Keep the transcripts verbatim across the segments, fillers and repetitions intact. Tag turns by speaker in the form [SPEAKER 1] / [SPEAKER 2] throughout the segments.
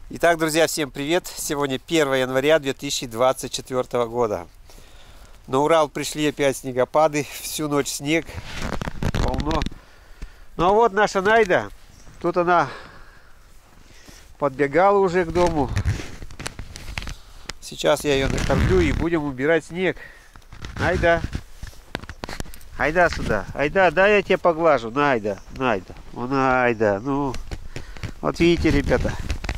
[SPEAKER 1] Итак, друзья, всем привет! Сегодня первое января две тысячи двадцать четвёртого года. На Урал пришли опять снегопады, всю ночь снег, полно. Ну а вот наша Найда, тут она подбегала уже к дому. Сейчас я ее накормлю и будем убирать снег. Найда, айда сюда, айда, дай я тебя поглажу, Найда, Найда, о, Найда, ну, вот видите, ребята.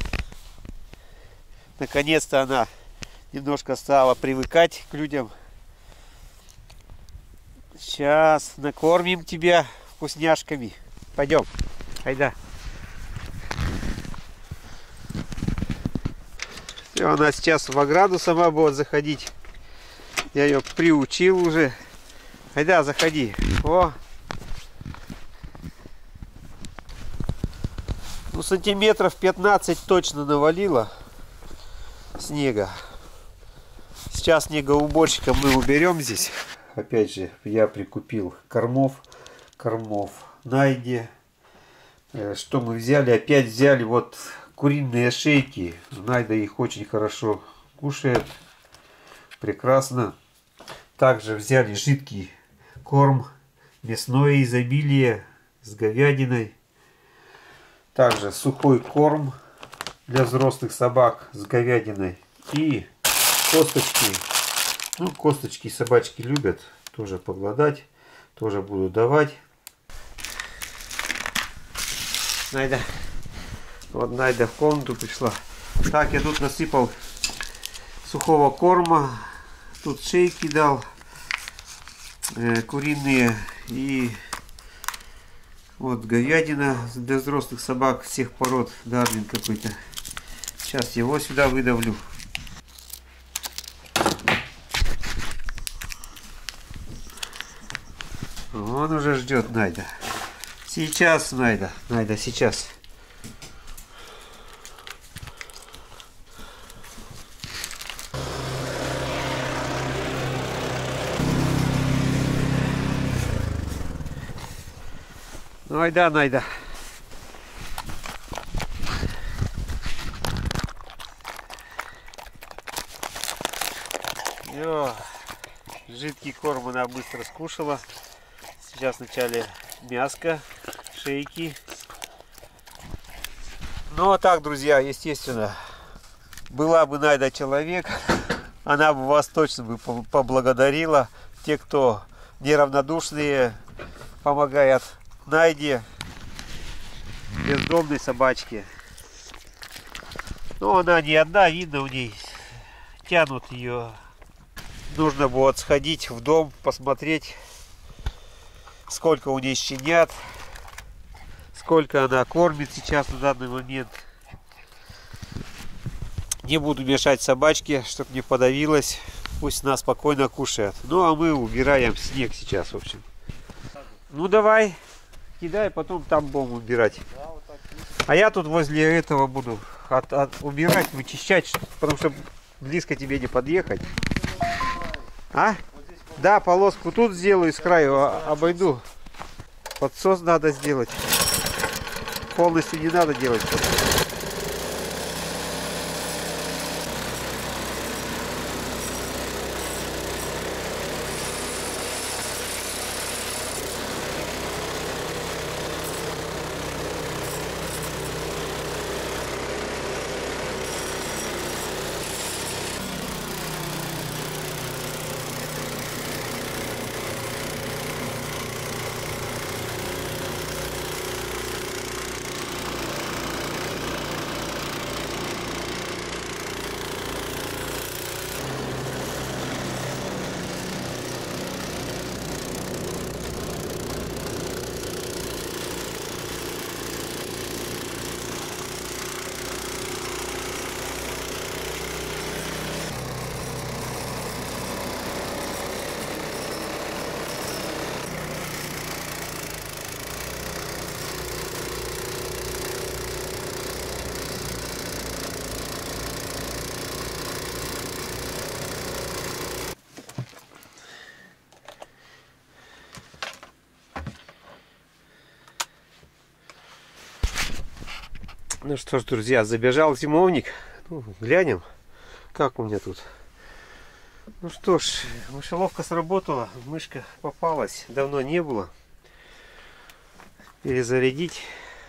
[SPEAKER 1] Наконец-то она немножко стала привыкать к людям. Сейчас накормим тебя вкусняшками. Пойдем. Айда. И она сейчас в ограду сама будет заходить. Я ее приучил уже. Айда, заходи. О. Ну, сантиметров пятнадцать точно навалило снега. Сейчас снегоуборщиком мы уберем здесь. Опять же, я прикупил кормов. Кормов Найде. Что мы взяли? Опять взяли вот куриные шейки. Найда их очень хорошо кушает. Прекрасно. Также взяли жидкий корм. Мясное изобилие с говядиной. Также сухой корм для взрослых собак с говядиной. И косточки. Ну, косточки собачки любят. Тоже погладать. Тоже буду давать. Найда. Вот Найда в комнату пришла. Так, я тут насыпал сухого корма. Тут шейки дал. Э, куриные. И вот говядина для взрослых собак всех пород. Дарлинг какой-то. Сейчас его сюда выдавлю. Он уже ждет, Найда. Сейчас, Найда. Найда, сейчас. Ну, айда, Найда. Йо. Жидкий корм она быстро скушала. Сейчас вначале мяско, шейки. Ну а так, друзья, естественно, была бы Найда человек, она бы вас точно бы поблагодарила. Те, кто неравнодушные, помогают Найде, бездомной собачке. Но она не одна, видно, у ней тянут ее. Нужно будет сходить в дом, посмотреть, сколько у нее щенят, сколько она кормит сейчас на данный момент. Не буду мешать собачке, чтобы не подавилась. Пусть она спокойно кушает. Ну а мы убираем снег сейчас, в общем. Ну давай, кидай, потом там будем убирать. А я тут возле этого буду от, от, убирать, вычищать, потому что близко тебе не подъехать. А? Да, полоску тут сделаю, с краю обойду. Подсос надо сделать. Полностью не надо делать. Ну что ж, друзья, забежал зимовник. Ну, глянем, как у меня тут. Ну что ж, мышеловка сработала, мышка попалась, давно не было. Перезарядить.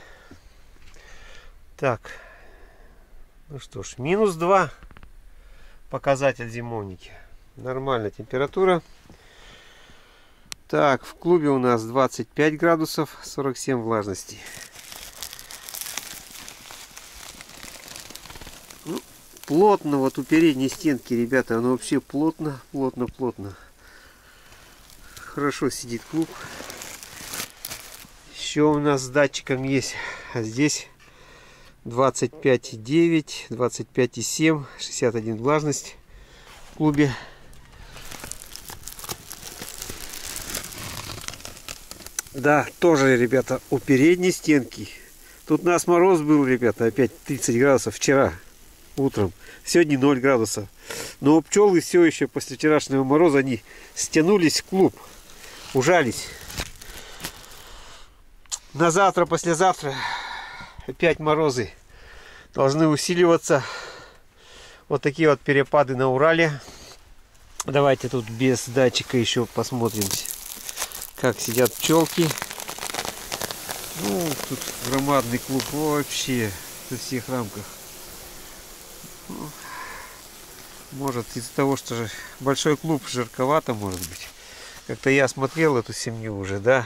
[SPEAKER 1] Так, ну что ж, минус два показатель зимовники. Нормальная температура. Так, в клубе у нас двадцать пять градусов, сорок семь влажности. Ну, плотно вот у передней стенки, ребята, оно вообще плотно, плотно, плотно. Хорошо сидит клуб. Еще у нас с датчиком есть, а здесь двадцать пять и девять, двадцать пять и семь, шестьдесят один влажность в клубе. Да, тоже, ребята, у передней стенки. Тут у нас мороз был, ребята, опять тридцать градусов вчера утром. Сегодня ноль градусов. Но пчелы все еще после вчерашнего мороза, они стянулись в клуб, ужались. На завтра, послезавтра опять морозы должны усиливаться. Вот такие вот перепады на Урале. Давайте тут без датчика еще посмотрим, как сидят пчелки. Ну, тут громадный клуб вообще на всех рамках. Может, из-за того, что же большой клуб, жарковато, может быть. Как-то я смотрел эту семью уже, да.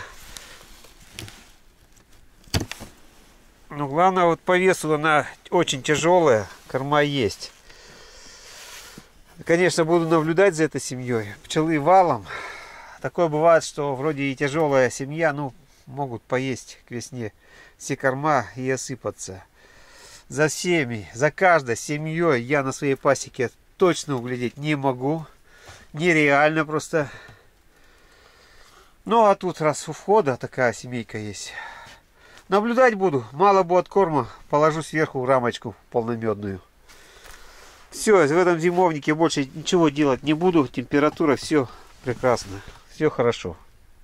[SPEAKER 1] Ну, главное, вот по весу она очень тяжелая, корма есть. Конечно, буду наблюдать за этой семьей. Пчелы валом. Такое бывает, что вроде и тяжелая семья, ну, могут поесть к весне все корма и осыпаться. За всеми, за каждой семьей я на своей пасеке точно углядеть не могу. Нереально просто. Ну, а тут раз у входа такая семейка есть. Наблюдать буду. Мало будет корма, положу сверху рамочку полномедную. Все, в этом зимовнике больше ничего делать не буду. Температура, все прекрасно. Все хорошо.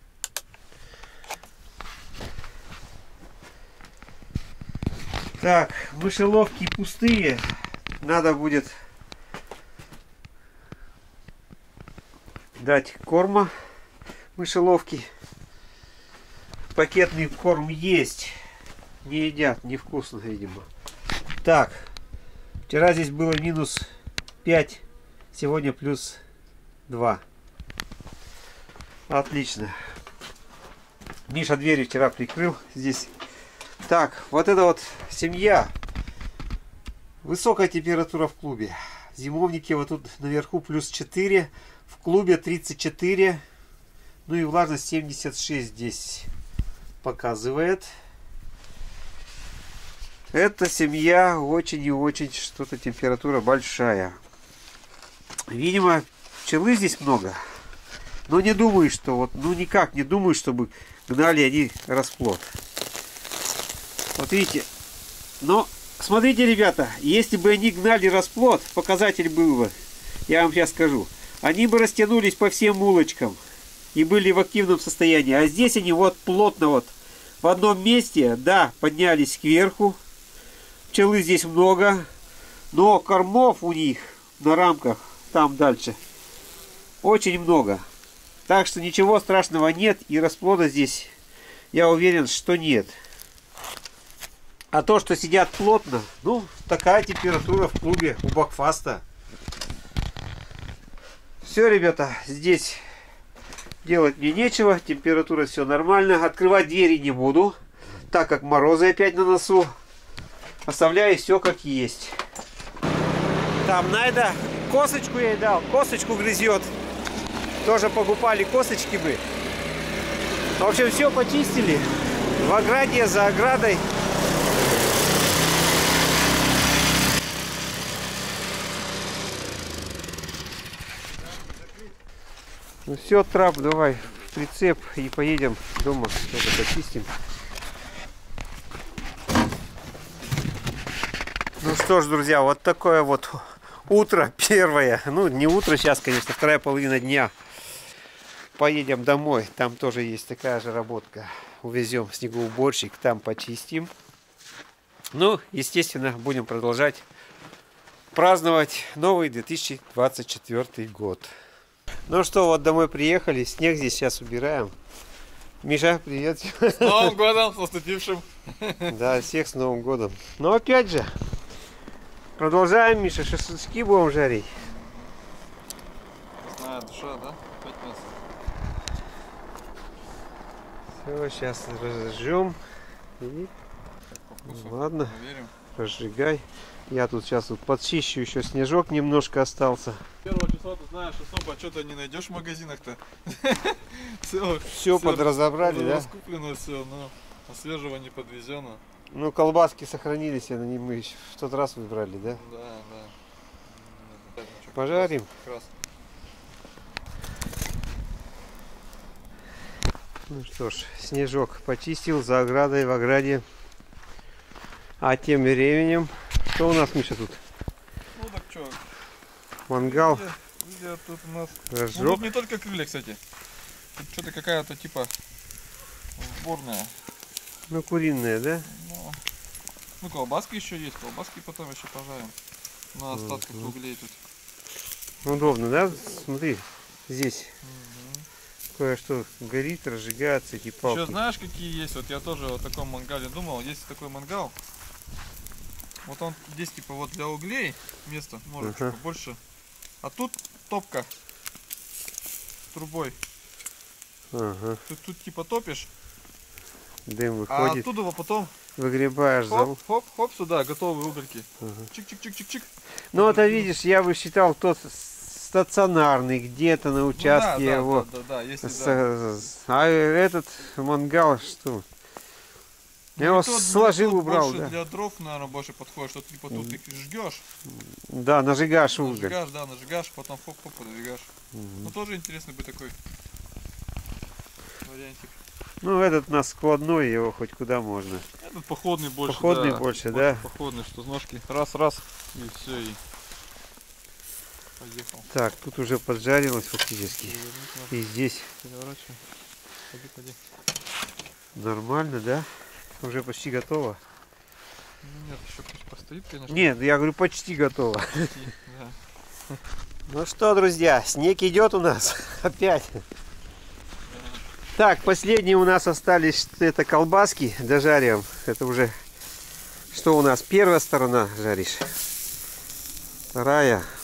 [SPEAKER 1] Так, мышеловки пустые. Надо будет дать корма мышеловки. Пакетный корм есть. Не едят, невкусно, видимо. Так, вчера здесь было минус пять, сегодня плюс два. Отлично. Миша двери вчера прикрыл здесь. Так, вот это вот семья. Высокая температура в клубе. В зимовнике вот тут наверху плюс четыре. В клубе тридцать четыре. Ну и влажность семьдесят шесть здесь показывает. Эта семья очень и очень что-то температура большая. Видимо, пчелы здесь много. Но не думаю, что вот, ну никак не думаю, чтобы гнали они расплод. Вот видите. Но смотрите, ребята, если бы они гнали расплод, показатель был бы, я вам сейчас скажу, они бы растянулись по всем улочкам и были в активном состоянии. А здесь они вот плотно вот в одном месте, да, поднялись кверху. Пчелы здесь много, но кормов у них на рамках там дальше очень много. Так что ничего страшного нет, и расплода здесь, я уверен, что нет. А то, что сидят плотно, ну, такая температура в клубе у Бакфаста. Все, ребята, здесь делать мне нечего, температура все нормально. Открывать двери не буду, так как морозы опять на носу. Оставляю все как есть. Там Найда косточку ей дал, косточку грызет. Тоже покупали косточки бы. В общем, все почистили. В ограде, за оградой. Ну все, трап, давай в прицеп и поедем дома, что-то почистим. Ну что ж, друзья, вот такое вот утро первое. Ну, не утро сейчас, конечно, вторая половина дня. Поедем домой. Там тоже есть такая же работка. Увезем снегоуборщик, там почистим. Ну, естественно, будем продолжать праздновать новый две тысячи двадцать четвёртый год. Ну что, вот домой приехали, снег здесь сейчас убираем. Миша, привет.
[SPEAKER 2] С Новым годом, с наступившим.
[SPEAKER 1] Да, всех с Новым годом. Но опять же, продолжаем, Миша, шашлычки будем жарить.
[SPEAKER 2] Не знаю, душа, да? Пять мяса.
[SPEAKER 1] Все, сейчас разожжем. И... Ладно,
[SPEAKER 2] проверим.
[SPEAKER 1] Разжигай. Я тут сейчас вот подчищу, еще снежок немножко остался.
[SPEAKER 2] Первого числа ты знаешь, особо что-то не найдешь в магазинах-то. Все,
[SPEAKER 1] все подразобрали, да?
[SPEAKER 2] Раскуплено все, но свежего не подвезено.
[SPEAKER 1] Ну, колбаски сохранились, они мы еще в тот раз выбрали, да?
[SPEAKER 2] Да, да.
[SPEAKER 1] Пожарим.
[SPEAKER 2] Как раз.
[SPEAKER 1] Ну что ж, снежок почистил за оградой в ограде. А тем временем, что у нас, Миша, тут?
[SPEAKER 2] Ну так что?
[SPEAKER 1] Мангал.
[SPEAKER 2] Видя, видя, тут у нас...
[SPEAKER 1] Разжег.
[SPEAKER 2] Ну, тут не только крылья, кстати. Тут что-то какая-то типа сборная.
[SPEAKER 1] Ну, куриная, да?
[SPEAKER 2] Ну, ну, колбаски еще есть. Колбаски потом еще пожарим. На остатках
[SPEAKER 1] Угу.
[SPEAKER 2] углей тут.
[SPEAKER 1] Удобно, да? Смотри, здесь
[SPEAKER 2] Угу.
[SPEAKER 1] кое-что горит, разжигается, эти палки.
[SPEAKER 2] Еще знаешь, какие есть? Вот я тоже о таком мангале думал. Есть такой мангал. Вот он здесь типа вот для углей место, может
[SPEAKER 1] Ага.
[SPEAKER 2] чуть побольше. А тут топка трубой.
[SPEAKER 1] Ага.
[SPEAKER 2] Тут, тут типа топишь,
[SPEAKER 1] Дым
[SPEAKER 2] а
[SPEAKER 1] выходит,
[SPEAKER 2] оттуда вот потом
[SPEAKER 1] выгребаешь
[SPEAKER 2] хоп,
[SPEAKER 1] зал.
[SPEAKER 2] хоп, хоп, сюда готовые угольки.
[SPEAKER 1] Ага.
[SPEAKER 2] Чик-чик-чик-чик-чик.
[SPEAKER 1] Ну, это видишь, я бы считал тот стационарный, где-то на участке
[SPEAKER 2] Ну, да,
[SPEAKER 1] его.
[SPEAKER 2] да, да, да, да, если
[SPEAKER 1] С-
[SPEAKER 2] да.
[SPEAKER 1] А этот мангал, что? Я его
[SPEAKER 2] Тот,
[SPEAKER 1] сложил,
[SPEAKER 2] тот
[SPEAKER 1] убрал,
[SPEAKER 2] больше
[SPEAKER 1] да.
[SPEAKER 2] для дров, наверное, больше подходит, что ты типа тут ты жгешь,
[SPEAKER 1] Да, нажигаешь уголь.
[SPEAKER 2] нажигаешь, да, нажигаешь, потом хоп-хоп подвигаешь. Ну тоже интересный бы такой вариантик.
[SPEAKER 1] Ну, этот на складной, его хоть куда можно.
[SPEAKER 2] Этот походный больше,
[SPEAKER 1] Походный
[SPEAKER 2] да.
[SPEAKER 1] больше, да?
[SPEAKER 2] Походный, что ножки раз-раз и все, и поехал.
[SPEAKER 1] Так, тут уже поджарилось фактически. И здесь
[SPEAKER 2] Переворачивай. Ходи, ходи.
[SPEAKER 1] нормально, да? Уже почти готово.
[SPEAKER 2] Ну, нет, еще пусть постоит, конечно.
[SPEAKER 1] Нет, я говорю, почти готово.
[SPEAKER 2] Почти, да.
[SPEAKER 1] Ну что, друзья, снег идет у нас опять. Так, последние у нас остались это колбаски, дожарим. Это уже что у нас? Первая сторона жаришь. Вторая.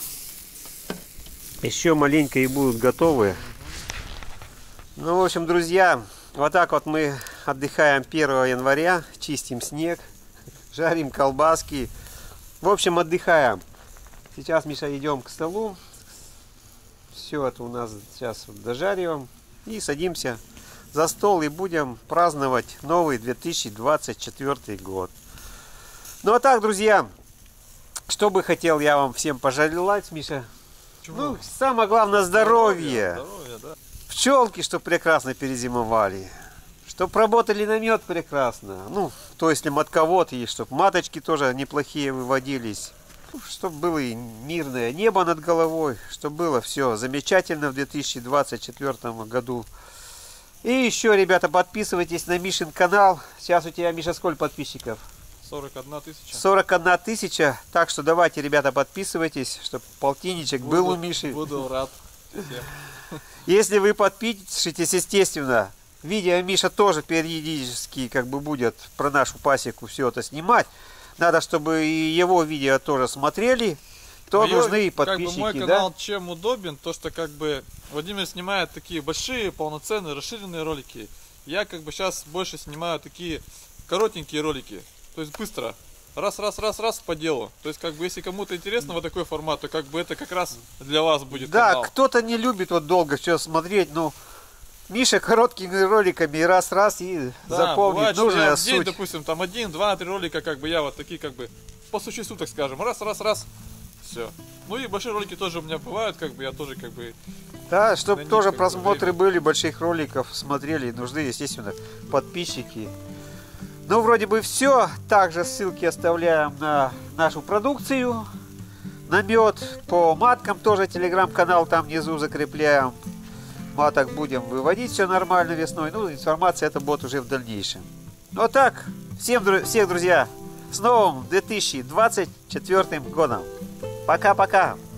[SPEAKER 1] Еще маленько и будут готовы. Ну, в общем, друзья, вот так вот мы отдыхаем первого января, чистим снег, жарим колбаски. В общем, отдыхаем. Сейчас, Миша, идем к столу. Все это у нас сейчас вот дожариваем и садимся за стол и будем праздновать новый две тысячи двадцать четвёртый год. Ну а так, друзья, что бы хотел я вам всем пожелать, Миша?
[SPEAKER 2] Чего?
[SPEAKER 1] Ну, самое главное, здоровье.
[SPEAKER 2] Здоровье, да.
[SPEAKER 1] Пчелки, что прекрасно перезимовали. Чтоб работали на мед прекрасно. Ну, то есть матковод есть, чтобы маточки тоже неплохие выводились. Чтобы было и мирное небо над головой, чтобы было все замечательно в две тысячи двадцать четвёртом году. И еще, ребята, подписывайтесь на Мишин канал. Сейчас у тебя, Миша, сколько подписчиков?
[SPEAKER 2] сорок одна тысяча.
[SPEAKER 1] сорок одна тысяча. Так что давайте, ребята, подписывайтесь, чтобы полтинничек
[SPEAKER 2] Буду,
[SPEAKER 1] был у Миши.
[SPEAKER 2] Буду рад всем.
[SPEAKER 1] Если вы подпишетесь, естественно, видео Миша тоже периодически как бы будет про нашу пасеку все это снимать. Надо, чтобы и его видео тоже смотрели. То
[SPEAKER 2] Моё,
[SPEAKER 1] нужны и
[SPEAKER 2] как
[SPEAKER 1] подписчики,
[SPEAKER 2] бы мой
[SPEAKER 1] да?
[SPEAKER 2] канал чем удобен, то что как бы Владимир снимает такие большие, полноценные, расширенные ролики. Я как бы сейчас больше снимаю такие коротенькие ролики. То есть быстро. Раз, раз, раз, раз по делу. То есть как бы если кому-то интересно вот такой формат, то как бы это как раз для вас будет
[SPEAKER 1] Да,
[SPEAKER 2] канал.
[SPEAKER 1] кто-то не любит вот долго все смотреть, но Миша короткими роликами раз-раз и
[SPEAKER 2] Да,
[SPEAKER 1] запомнить
[SPEAKER 2] бывает, что
[SPEAKER 1] нужная
[SPEAKER 2] я в день,
[SPEAKER 1] суть.
[SPEAKER 2] допустим, там один, два, три ролика, как бы я вот такие как бы по существу, так скажем, раз, раз, раз, все. Ну и большие ролики тоже у меня бывают, как бы я тоже как бы.
[SPEAKER 1] Да, чтобы
[SPEAKER 2] на
[SPEAKER 1] тоже
[SPEAKER 2] них как бы
[SPEAKER 1] просмотры
[SPEAKER 2] время.
[SPEAKER 1] были, больших роликов смотрели, нужны, естественно, подписчики. Ну, вроде бы все. Также ссылки оставляем на нашу продукцию, на мед. По маткам тоже телеграм-канал там внизу закрепляем. Маток будем выводить все нормально весной. Ну, информация это будет уже в дальнейшем. Ну, а так, всем, всех, друзья, С новым две тысячи двадцать четвёртым годом. Пока-пока.